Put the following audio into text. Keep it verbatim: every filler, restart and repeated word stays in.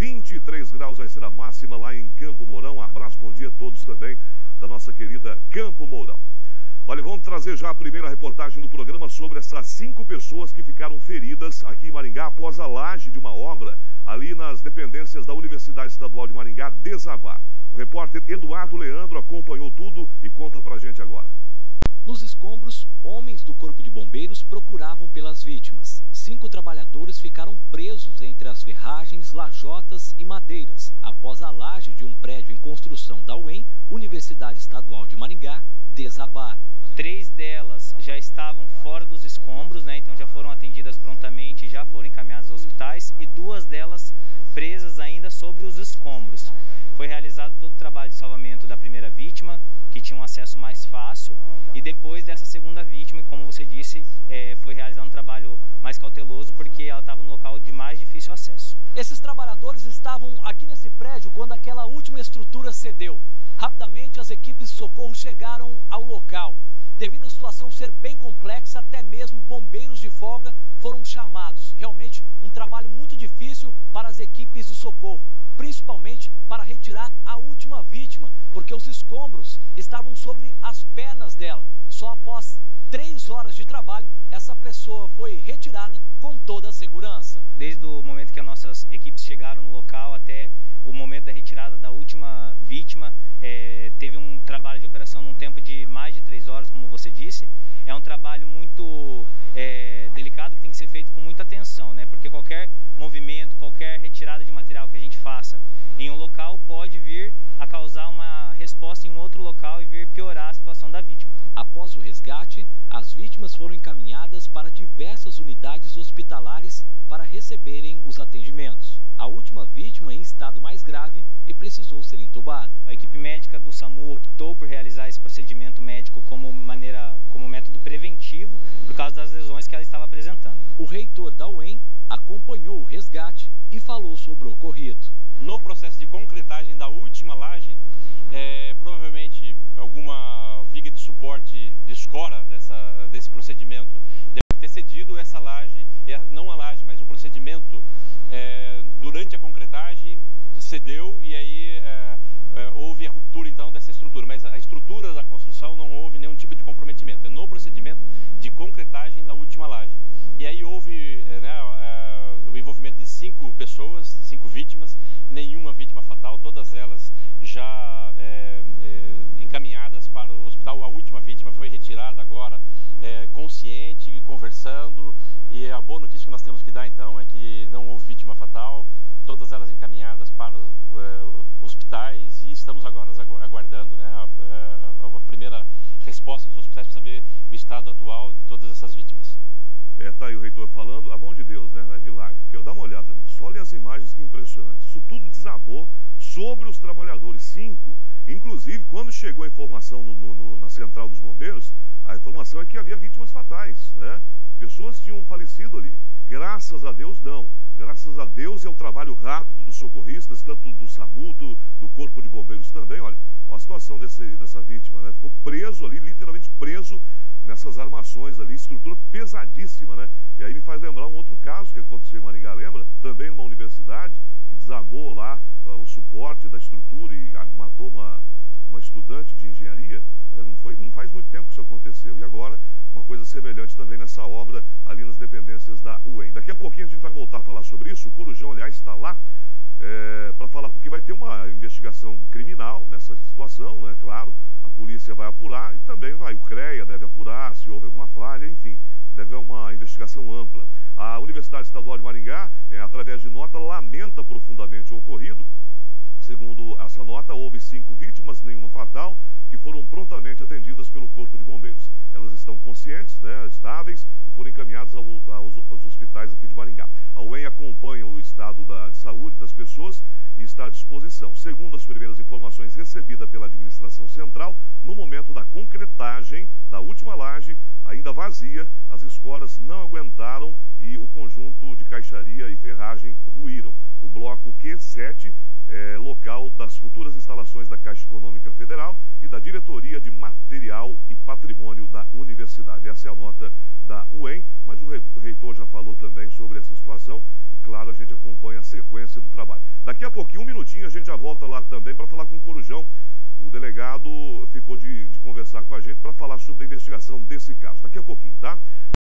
vinte e três graus vai ser a máxima lá em Campo Mourão. Um abraço, bom dia a todos também da nossa querida Campo Mourão. Olha, vamos trazer já a primeira reportagem do programa sobre essas cinco pessoas que ficaram feridas aqui em Maringá após a laje de uma obra ali nas dependências da Universidade Estadual de Maringá desabar. O repórter Eduardo Leandro acompanhou tudo e conta pra gente agora. Nos escombros, homens do Corpo de Bombeiros procuravam pelas vítimas. Cinco trabalhadores ficaram presos entre as ferragens, lajotas e madeiras, após a laje de um prédio em construção da U E M, Universidade Estadual de Maringá, desabar. Três delas já estavam fora dos escombros, né? Então já foram atendidas prontamente, já foram encaminhadas aos hospitais, e duas delas presas ainda sobre os escombros. Foi realizado todo o trabalho de salvamento da primeira vítima, que tinha um acesso mais fácil, e depois dessa segunda vítima, como você disse, é, foi realizado um trabalho mais cauteloso, porque ela estava no local de mais difícil acesso. Esses trabalhadores estavam aqui nesse prédio quando aquela última estrutura cedeu. Rapidamente, as equipes de socorro chegaram ao local. Devido à situação ser bem complexa, até mesmo bombeiros de folga foram chamados. Realmente, um trabalho muito difícil para as equipes de socorro, principalmente para retirar a última vítima, porque os escombros estavam sobre as pernas dela. Só após três horas de trabalho, essa pessoa foi retirada com toda a segurança. Desde o momento que as nossas equipes chegaram no local até o momento da retirada da última vítima, é, teve um trabalho de operação num tempo de mais de três horas, como você disse. É um trabalho muito é, delicado, que tem que ser feito com muita atenção, né? Porque qualquer movimento, qualquer retirada de material que a gente faça em um local pode vir a causar uma resposta em um outro local e vir piorar a situação da vítima. Após o resgate, as vítimas foram encaminhadas para diversas unidades hospitalares para receberem os atendimentos. A última vítima em estado mais grave e precisou ser entubada. A equipe médica do SAMU optou por realizar esse procedimento médico como maneira, como método preventivo, por causa das lesões que ela estava apresentando. O reitor da U E M acompanhou o resgate e falou sobre o ocorrido. No processo de concretagem da última laje, é, provavelmente alguma viga de suporte de escora dessa, desse procedimento deve ter cedido essa laje, não a laje, mas o procedimento é, durante a concretagem cedeu, e aí é, é, houve a ruptura então dessa estrutura, mas a estrutura da construção não houve nenhum tipo de comprometimento, é no procedimento de concretagem da última laje. E aí houve é, né, é, o envolvimento de cinco pessoas, cinco vítimas, nenhuma vítima fatal, todas elas já é, é, encaminhadas para o hospital. A última vítima foi retirada agora, é, consciente, conversando, e a boa notícia que nós temos que dar então é que não houve vítima fatal, todas elas encaminhadas para é, hospitais, e estamos agora aguardando, né, a, a, a primeira resposta dos hospitais para saber o estado atual de todas essas vítimas. É, tá aí o reitor falando, a mão de Deus, né? É milagre. Porque dá uma olhada nisso. Olha as imagens, que impressionantes. Isso tudo desabou sobre os trabalhadores, cinco. Inclusive, quando chegou a informação no, no, no, na central dos bombeiros, a informação é que havia vítimas fatais, né? Pessoas tinham falecido ali. Graças a Deus, não. Graças a Deus é o trabalho rápido dos socorristas, tanto do SAMU, do, do Corpo de Bombeiros também. Olha, olha a situação desse, dessa vítima, né? Ficou preso ali, literalmente preso nessas armações ali, estrutura pesadíssima, né? E aí me faz lembrar um outro caso que aconteceu em Maringá, lembra? Também numa universidade, que desabou lá uh, o suporte da estrutura e uh, matou uma, uma estudante de engenharia, né? Não foi, não faz muito tempo que isso aconteceu. E agora, uma coisa semelhante também nessa obra ali nas dependências da U E M. Daqui a pouquinho a gente vai voltar a falar sobre isso. O Corujão, aliás, está lá é, para falar, porque vai ter uma investigação criminal nessa situação, né? Claro, a polícia vai apurar e também vai, o CREA deve apurar se houve alguma falha, enfim, deve haver uma investigação ampla. A Universidade Estadual de Maringá, é, através de nota, lamenta profundamente o ocorrido. Segundo essa nota, houve cinco vítimas, nenhuma fatal, que foram prontamente atendidas pelo Corpo de Bombeiros. Elas estão conscientes, né, estáveis, e foram encaminhadas ao, aos, aos hospitais aqui de Maringá. A U E M acompanha o estado da, de saúde das pessoas e está à disposição. Segundo as primeiras informações recebidas pela administração central, no momento da concretagem da última laje, ainda vazia, as escoras não aguentaram e o conjunto de caixaria e ferragem ruíram. o bloco Q sete, é, local das futuras instalações da Caixa Econômica Federal e da Diretoria de Material e Patrimônio da Universidade. Essa é a nota da U E M, mas o reitor já falou também sobre essa situação e, claro, a gente acompanha a sequência do trabalho. Daqui a pouquinho, um minutinho, a gente já volta lá também para falar com o Corujão. O delegado ficou de, de conversar com a gente para falar sobre a investigação desse caso. Daqui a pouquinho, tá?